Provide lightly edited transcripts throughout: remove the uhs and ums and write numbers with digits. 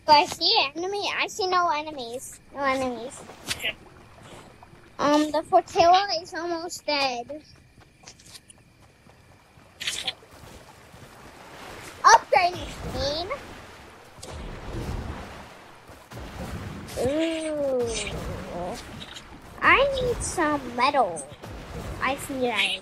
Do I see an enemy? I see no enemies. No enemies. The Fortilla is almost dead. Upgrading screen. Ooh. I need some metal. I see that.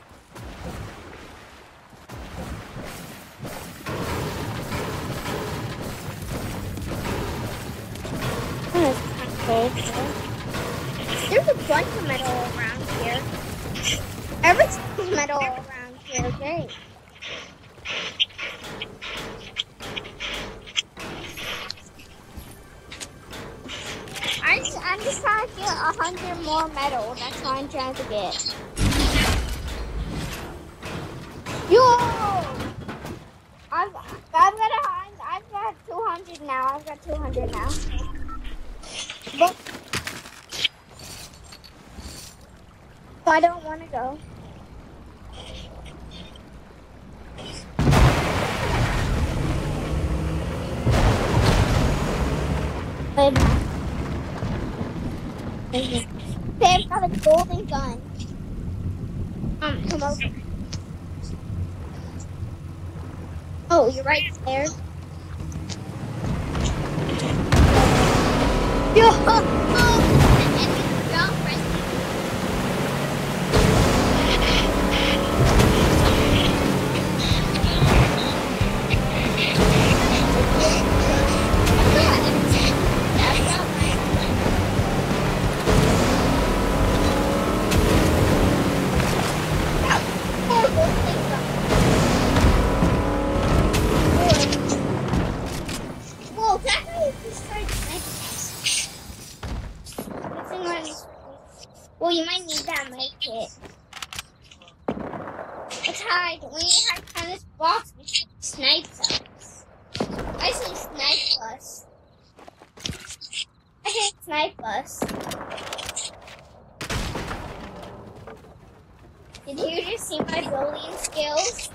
There's a bunch of metal around here. Everything's metal around here. Great. I'm just trying to get 100 more metal. That's what I'm trying to get. Yo! I've got 200 now. I've got 200 now. But I don't want to go. They've got a golden gun. Come over. Oh, you're right there. Yo! Well, you might need that med kit. Let's hide. We need to hide behind this box. We should snipe us. I say snipe us. I say snipe us. Did you just see my building skills?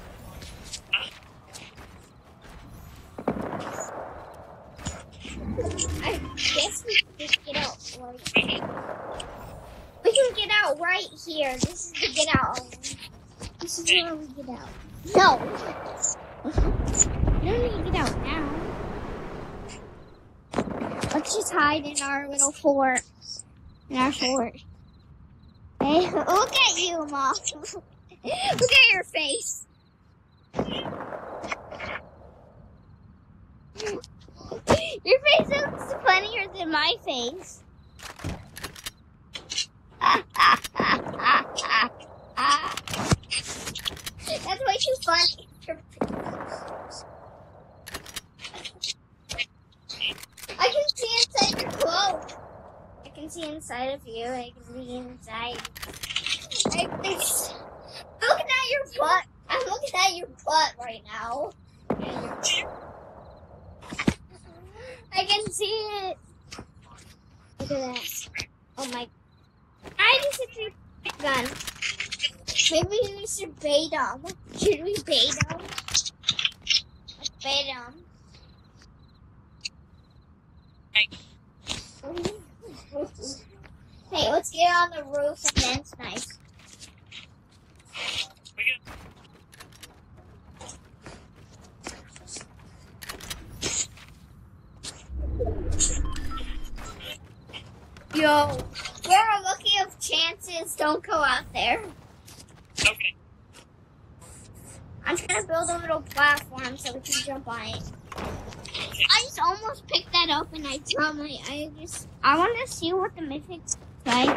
I guess we can just get out right here. We can get out right here. This is the get out. This is where we get out. No. We don't need to get out now. Let's just hide in our little fort. In our fort. Hey, look at you, Mom. Look at your face. Your face looks funnier than my face. That's way too funny. I can see inside your clothes. I can see inside of you. I can see inside. I'm looking at your butt. I'm looking at your butt right now. I can see it. Look at that. Oh my. I just hit your gun. Maybe we should bait them. Should we bait them? Let's bait them. Hey, let's get on the roof and then snipe. Yo, for a lucky of chances, don't go out there. Okay. I'm just gonna build a little platform so we can jump on it. I just almost picked that up and I dropped my. I want to see what the mythic's like.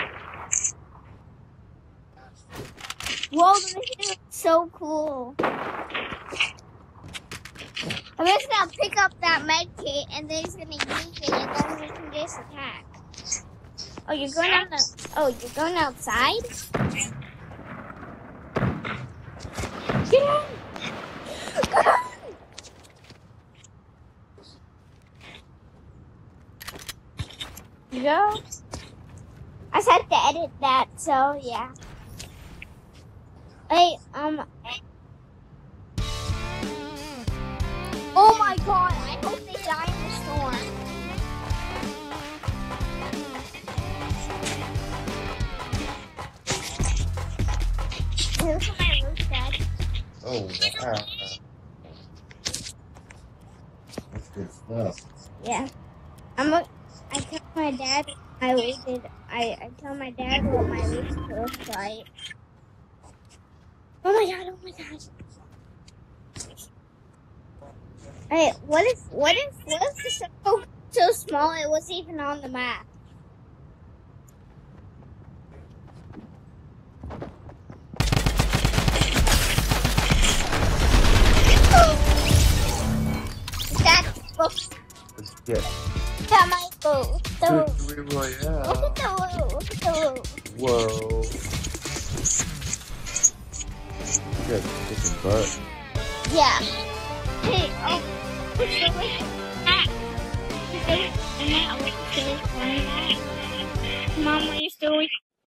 Whoa, the mythic looks so cool. I'm just gonna pick up that med kit and then he's gonna use it and then we can just attack. Oh, you're going on the. Oh, you're going outside? Get in! Come on! You go? I just had to edit that, so yeah. Hey, oh my god, I hope they die in the storm. Good stuff. Yeah. I tell my dad I waited. I tell my dad what my week looks like. Oh my god! Oh my god! Hey, what if the circle so small it wasn't even on the map? That's both. Let's get That might go. Victory Royale. Look at the loot. Look at the loot. Whoa. You guys are kicking butt. Yeah. Hey, what's the way back? Mom,